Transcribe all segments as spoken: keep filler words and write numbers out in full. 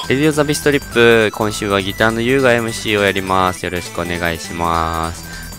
レディオザビストリップ、今週はギターの優が エムシー をやります。よろしくお願いします。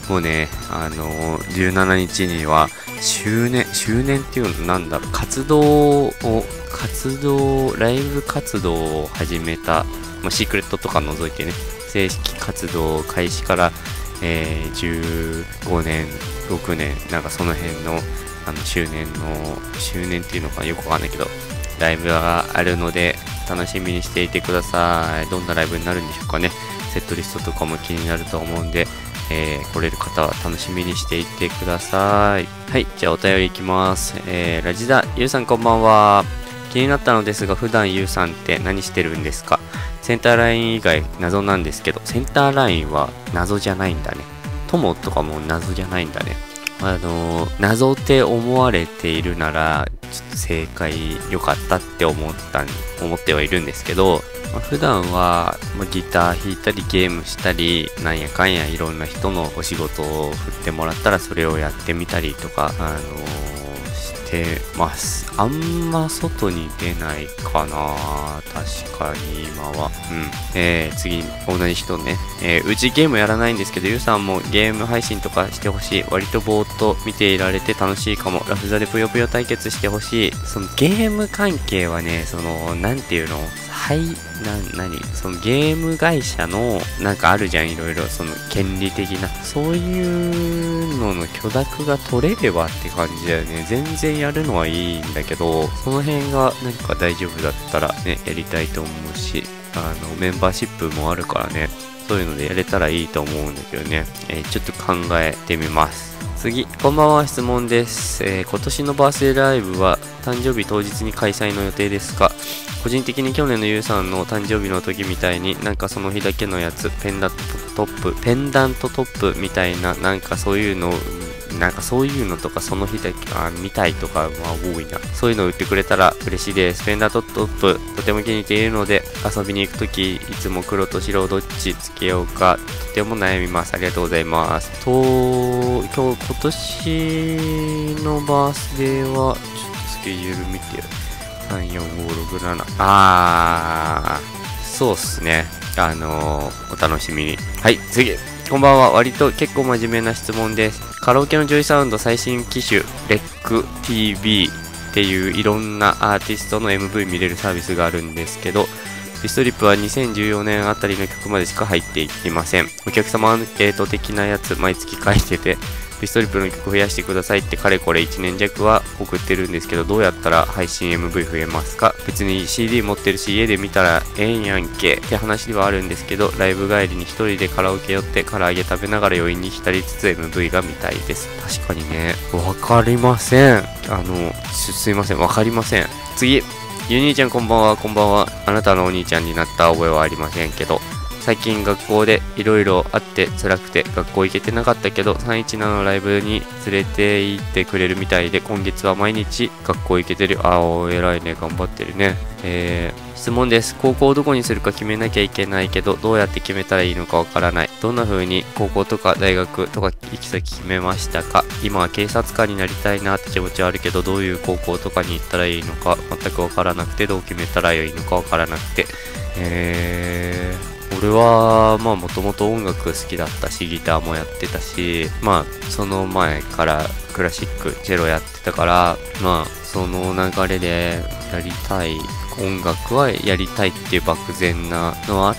もうね、あのー、じゅうしちにちには周年、周年っていうのなんだろう、活動を、活動、ライブ活動を始めた、まあ、シークレットとか除いてね、正式活動開始から、えー、じゅうごねん、ろくねん、なんかその辺の、あの、周年の、周年っていうのかよくわかんないけど、ライブがあるので、楽しみにしていてください。どんなライブになるんでしょうかね。セットリストとかも気になると思うんで、えー、来れる方は楽しみにしていてください。はい、じゃあお便りいきます。えー、ラジダ、ゆうさんこんばんは。気になったのですが、普段ゆうさんって何してるんですか？センターライン以外謎なんですけど、センターラインは謎じゃないんだね。友とかも謎じゃないんだね。あのー、謎って思われているなら、ちょっと正解良かったって思った思ってはいるんですけど、まあ、普段は、まあ、ギター弾いたりゲームしたり、なんやかんやいろんな人のお仕事を振ってもらったらそれをやってみたりとか、あのーしてます。あんま外に出ないかな。確かに今は。うん。えー、次、同じ人ね。えー、うちゲームやらないんですけど、ゆうさんもゲーム配信とかしてほしい。割とぼーっと見ていられて楽しいかも。ラフザでぷよぷよ対決してほしい。そのゲーム関係はね、その、なんていうのはい、な、なにそのゲーム会社の、なんかあるじゃん、いろいろ、その、権利的な。そういうのの許諾が取れればって感じだよね。全然やるのはいいんだけど、その辺がなんか大丈夫だったらね、やりたいと思うし、あの、メンバーシップもあるからね、そういうのでやれたらいいと思うんだけどね、えー、ちょっと考えてみます。次、こんばんは、質問です。えー、今年のバースデーライブは誕生日当日に開催の予定ですか？個人的に去年のゆうさんの誕生日の時みたいになんかその日だけのやつ、ペンダントトップ、ペンダントトップみたいな、なんかそういうの、なんかそういうのとかその日だけ、あ、見たいとか、まあ多いな。そういうのを売ってくれたら嬉しいです。ペンダントトップ、とても気に入っているので、遊びに行くとき、いつも黒と白をどっちつけようか、とても悩みます。ありがとうございます。と、今日、今年のバースデーは、ちょっとスケジュール見てよ。さん、よん、ご、ろく、なな。あー、そうっすね。あのー、お楽しみに。はい、次。こんばんは。割と結構真面目な質問です。カラオケのジョイサウンド最新機種、レック ティービー っていういろんなアーティストの エムブイ 見れるサービスがあるんですけど、ビストリップはにせんじゅうよねんあたりの曲までしか入っていません。お客様アンケート的なやつ毎月書いてて、ビストリップの曲増やしてくださいってかれこれいちねん弱は送ってるんですけど、どうやったら配信 エムブイ 増えますか？別に シーディー 持ってるし家で見たらええんやんけって話ではあるんですけど、ライブ帰りに一人でカラオケ寄って唐揚げ食べながら余韻に浸りつつ エムブイ が見たいです。確かにね、わかりません。あの、す、すいません、わかりません。次、ゆう兄ちゃんこんばんは、こんばんは。あなたのお兄ちゃんになった覚えはありませんけど、最近学校でいろいろあって辛くて学校行けてなかったけどさんいちななのライブに連れて行ってくれるみたいで、今月は毎日学校行けてる。ああ、偉いね、頑張ってるね。えー、質問です。高校をどこにするか決めなきゃいけないけど、どうやって決めたらいいのかわからない。どんな風に高校とか大学とか行き先決めましたか？今は警察官になりたいなって気持ちはあるけど、どういう高校とかに行ったらいいのか全くわからなくて、どう決めたらいいのかわからなくて、えー俺はまあもともと音楽好きだったしギターもやってたし、まあその前からクラシックチェロやってたから、まあその流れでやりたい音楽はやりたいっていう漠然なのはあって、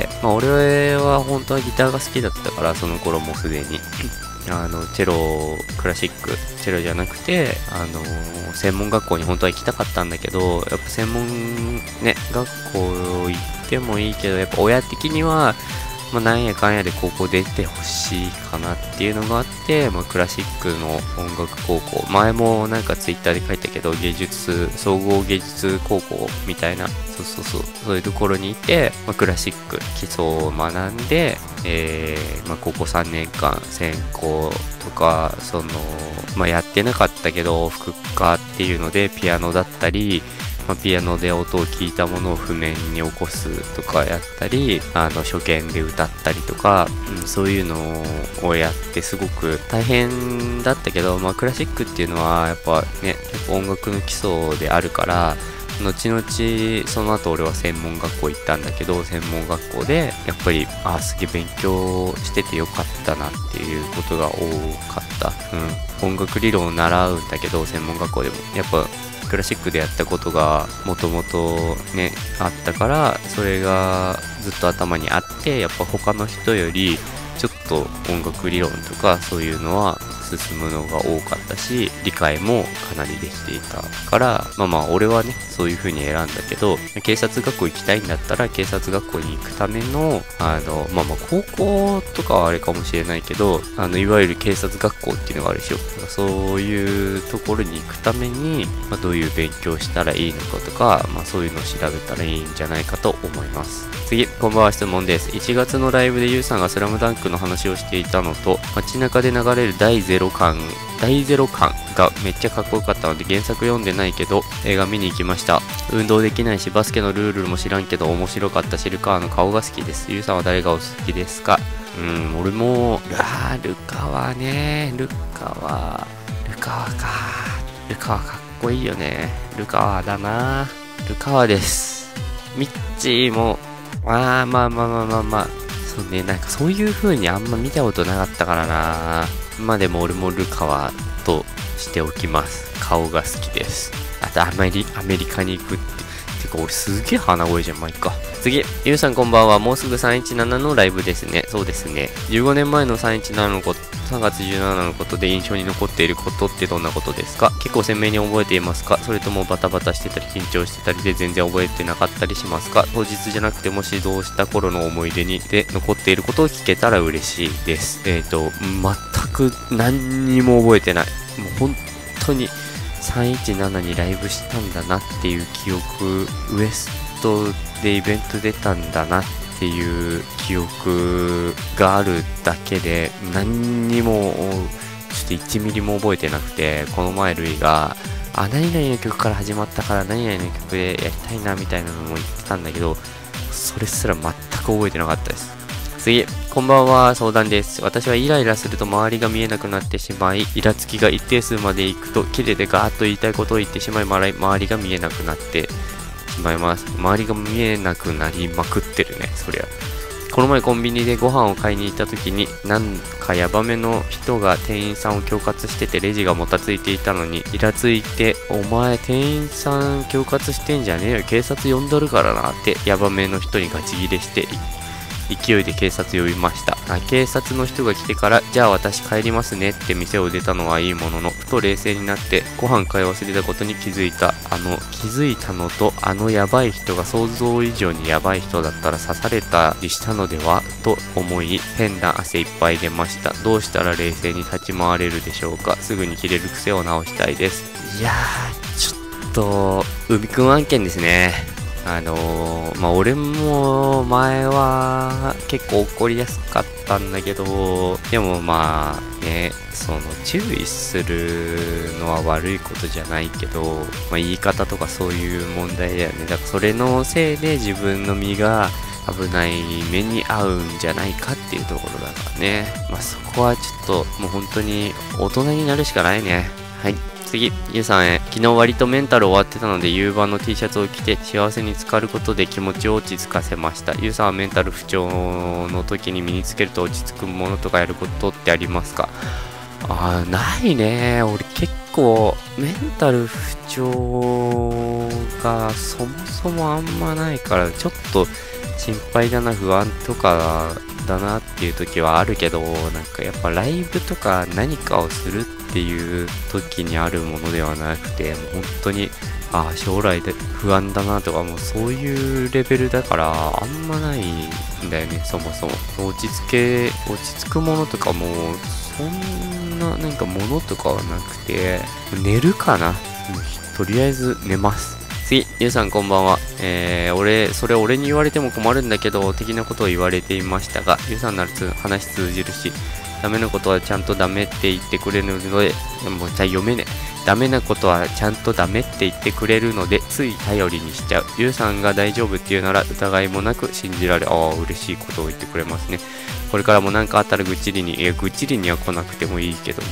まあ俺は本当はギターが好きだったから、その頃もすでにあのチェロクラシックチェロじゃなくて、あのー、専門学校に本当は行きたかったんだけど、やっぱ専門ね学校行ってもいいけど、やっぱ親的にはまあなんやかんやで高校出てほしいかなっていうのがあって、まあクラシックの音楽高校、前もなんかツイッターで書いたけど、芸術総合芸術高校みたいな、そうそうそう、そういうところにいて、まあ、クラシック基礎を学んで、えーまあ、高校さんねんかん専攻とか、その、まあ、やってなかったけど副科っていうのでピアノだったり、まあ、ピアノで音を聞いたものを譜面に起こすとかやったり、あの初見で歌ったりとか、うん、そういうのをやってすごく大変だったけど、まあ、クラシックっていうのはやっぱね、やっぱ音楽の基礎であるから、 後々その後俺は専門学校行ったんだけど、専門学校でやっぱりあすげえ勉強しててよかったなっていうことが多かった。うん、音楽理論を習うんだけど専門学校でもやっぱクラシックでやったことがもともとねあったから、それがずっと頭にあって、やっぱ他の人よりちょっと音楽理論とかそういうのは進むのが多かったし、理解もかなりできていたから、まあまあ俺はねそういう風に選んだけど、警察学校行きたいんだったら警察学校に行くためのあのまあまあ高校とかはあれかもしれないけど、あのいわゆる警察学校っていうのがあるでしょ。そういうところに行くために、まあ、どういう勉強したらいいのかとか、まあそういうのを調べたらいいんじゃないかと思います。次、こんばんは、質問です。いちがつのライブでゆうさんがスラムダンクの話をしていたのと、街中で流れる第ゼロ感、第ゼロ感がめっちゃかっこよかったので、原作読んでないけど映画見に行きました。運動できないしバスケのルールも知らんけど面白かったし、ルカワの顔が好きです。ゆうさんは誰がお好きですか？うん、俺も、あー、ルカワね、ルカワ、ルカワか、ルカワかっこいいよね。ルカワだな、ルカワです。ミッチーも、あー、まあまあまあまあまあ、そうね、なんかそういう風にあんま見たことなかったからな。まあでも俺もルカワとしておきます。顔が好きです。あとアメリ、アメリカに行くって。てか俺すげえ鼻声じゃん、まあ、いっか。次、ゆうさんこんばんは。もうすぐさんいちななのライブですね。そうですね。じゅうごねんまえのさんいちななのこと、さんがつじゅうしちにちのことで印象に残っていることってどんなことですか？結構鮮明に覚えていますか？それともバタバタしてたり緊張してたりで全然覚えてなかったりしますか？当日じゃなくても指導した頃の思い出にで残っていることを聞けたら嬉しいです。えっと、全く何にも覚えてない。もう本当にさんいちななにライブしたんだなっていう記憶、ウエストでイベント出たんだなっていう記憶があるだけで、何にもちょっといちミリも覚えてなくて、この前ルイがあ何々の曲から始まったから何々の曲でやりたいなみたいなのも言ってたんだけど、それすら全く覚えてなかったです。次、こんばんは、相談です。私はイライラすると周りが見えなくなってしまい、イラつきが一定数までいくとキレでガーッと言いたいことを言ってしまい、周りが見えなくなってしまいます。周りが見えなくなりまくってるね、そりゃ。この前コンビニでご飯を買いに行った時に、なんかヤバめの人が店員さんを恐喝してて、レジがもたついていたのにイラついて、お前店員さん恐喝してんじゃねえよ、警察呼んどるからなってヤバめの人にガチギレして勢いで警察呼びました。警察の人が来てから、じゃあ私帰りますねって店を出たのはいいものの、ふと冷静になってご飯買い忘れたことに気づいた。あの気づいたのと、あのヤバい人が想像以上にヤバい人だったら刺されたりしたのではと思い、変な汗いっぱい出ました。どうしたら冷静に立ち回れるでしょうか？すぐに切れる癖を直したいです。いやー、ちょっと海くん案件ですね。あのー、まあ、俺も前は結構怒りやすかったんだけど、でもまあね、その注意するのは悪いことじゃないけど、まあ、言い方とかそういう問題だよね。だからそれのせいで自分の身が危ない目に遭うんじゃないかっていうところだからね。まあそこはちょっともう本当に大人になるしかないね。はい。次、ゆうさんへ。昨日割とメンタル終わってたので夕張の T シャツを着て幸せに浸かることで気持ちを落ち着かせました。ゆうさんはメンタル不調の時に身につけると落ち着くものとかやることってありますか？あー、ないね。俺結構メンタル不調がそもそもあんまないからちょっと心配だな、不安とかだなっていう時はあるけど、なんかやっぱライブとか何かをするっていう時にあるものではなくて、もう本当にああ将来で不安だなとか、もうそういうレベルだからあんまないんだよね。そもそも落ち着け落ち着くものとかもそんななんかものとかはなくて、寝るかな。とりあえず寝ます。次、ゆうさんこんばんは。えー、俺、それ俺に言われても困るんだけど、的なことを言われていましたが、ゆうさんならつ話通じるし、ダメなことはちゃんとダメって言ってくれるので、もうじゃあ読めねえ。ダメなことはちゃんとダメって言ってくれるので、つい頼りにしちゃう。ゆうさんが大丈夫って言うなら疑いもなく信じられ、ああ、嬉しいことを言ってくれますね。これからも何かあったら愚痴りに、いや、愚痴りには来なくてもいいけどね。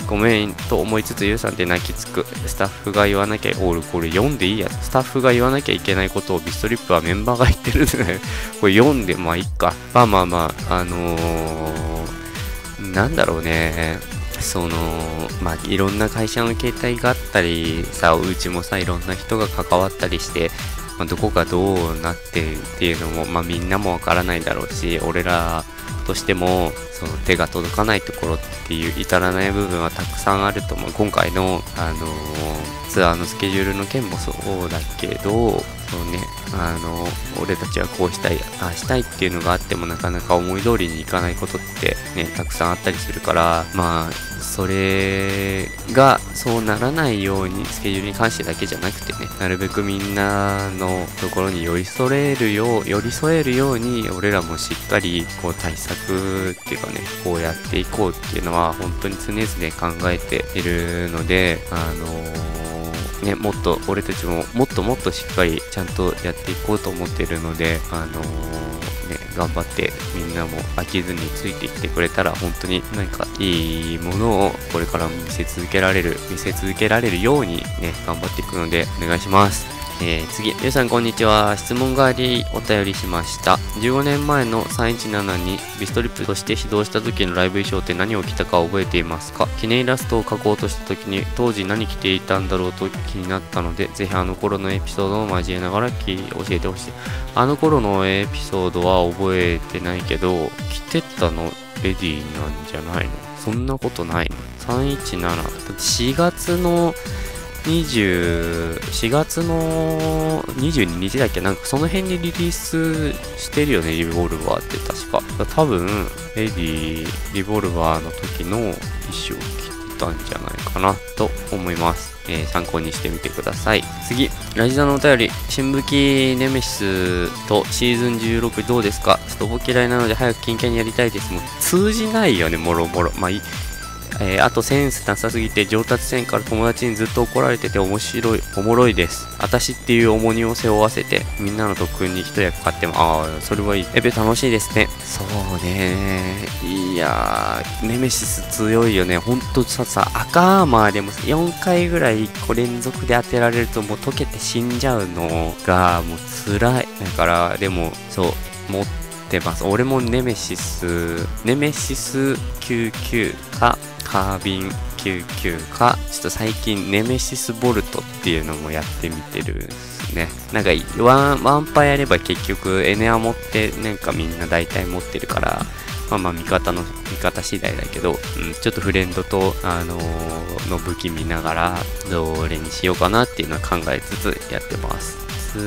ごめんと思いつつゆうさんって泣きつく。スタッフが言わなきゃ、おこれ読んでいいやつ。スタッフが言わなきゃいけないことをビストリップはメンバーが言ってるんで、これ読んで、まあいいか。まあまあまあ、あのー、なんだろうね。その、まあいろんな会社の形態があったり、さ、うちもさ、いろんな人が関わったりして、まあ、どこがどうなってるっていうのも、まあみんなもわからないだろうし、俺らとしても、その手が届かないところっていう至らない部分はたくさんあると思う。今回の、あのー、ツアーのスケジュールの件もそうだけど、そうね、あのー、俺たちはこうしたい、ああしたいっていうのがあってもなかなか思い通りにいかないことってね、たくさんあったりするから、まあ、それがそうならないようにスケジュールに関してだけじゃなくてね、なるべくみんなのところに寄り添えるよう寄り添えるように俺らもしっかりこう対策っていうかね、こうやっていこうっていうのは本当に常々考えているので、あのー、ね、もっと俺たちももっともっとしっかりちゃんとやっていこうと思っているので、あのーね、頑張ってみんなも飽きずについてきてくれたら本当になんかいいものをこれからも見せ続けられる見せ続けられるようにね頑張っていくのでお願いします。えー、次、皆さんこんにちは。質問がありお便りしました。じゅうごねんまえのさんいちななにビストリップとして始動した時のライブ衣装って何を着たか覚えていますか？記念イラストを描こうとした時に当時何着ていたんだろうと気になったので、ぜひあの頃のエピソードを交えながらき教えてほしい。あの頃のエピソードは覚えてないけど、着てたのレディーなんじゃないの？そんなことないの？ さんいちなな だってしがつのにじゅう、しがつのにじゅうににちだっけ、なんかその辺にリリースしてるよね、リボルバーって確か。多分、レディー、リボルバーの時の衣装を着てたんじゃないかなと思います。えー、参考にしてみてください。次、ラジザのお便り、新武器ネメシスとシーズンじゅうろくどうですか？ストボ嫌いなので早く真剣にやりたいです。もう通じないよね、もろもろ。まあいい。えー、あとセンスなさすぎて上達せんから友達にずっと怒られてて面白い、おもろいです。私っていう重荷を背負わせてみんなの特訓に一役買っても、ああ、それはいい。エペ楽しいですね。そうね。いやー、ネメシス強いよね。ほんとさ、さ、赤アーマーでもよんかいぐらいこう連続で当てられるともう溶けて死んじゃうのがもう辛い。だから、でも、そう、持ってます。俺もネメシス、ネメシスきゅうじゅうきゅうか、カービンきゅうじゅうきゅうか、ちょっと最近ネメシスボルトっていうのもやってみてるんですね。なんかワン、ワンパやれば結局エネア持ってなんかみんな大体持ってるから、まあまあ味方の、味方次第だけど、うん、ちょっとフレンドと、あのー、の武器見ながらどれにしようかなっていうのは考えつつやってます。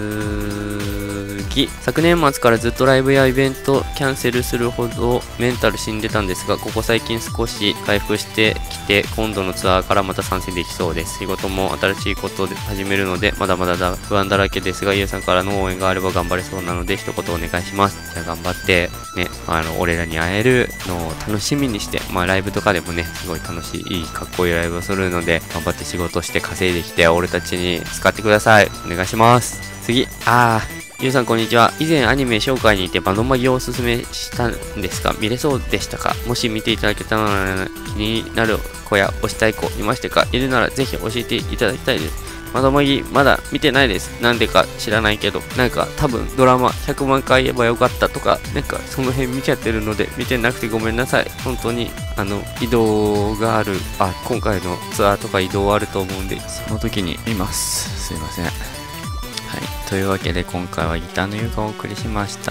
次、昨年末からずっとライブやイベントキャンセルするほどメンタル死んでたんですが、ここ最近少し回復してきて今度のツアーからまた参戦できそうです。仕事も新しいことで始めるのでまだまだ不安だらけですが、ゆうさんからの応援があれば頑張れそうなので一言お願いします。じゃあ頑張ってね、あの俺らに会えるのを楽しみにして、まあライブとかでもねすごい楽しい、いいかっこいいライブをするので頑張って仕事して稼いできて俺たちに使ってください。お願いします。次、あーゆうさんこんにちは。以前アニメ紹介にてバノマギをおすすめしたんですが見れそうでしたか？もし見ていただけたら気になる子や推したい子いましたか？いるならぜひ教えていただきたいです。バノマギまだ見てないです。なんでか知らないけど、なんか多分ドラマひゃくまんかい言えばよかったとか、なんかその辺見ちゃってるので見てなくてごめんなさい。本当にあの移動がある、あ、今回のツアーとか移動あると思うんでその時に見ます。すいません。はい、というわけで今回はギターの優雅をお送りしました。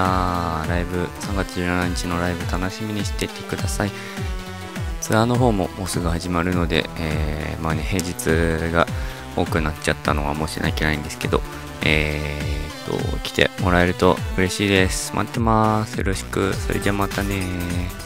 ライブさんがつじゅうしちにちのライブ楽しみにしていてください。ツアーの方ももうすぐ始まるので、えー、まあね平日が多くなっちゃったのは申し訳ないんですけど、えーと来てもらえると嬉しいです。待ってます。よろしく。それじゃまたね。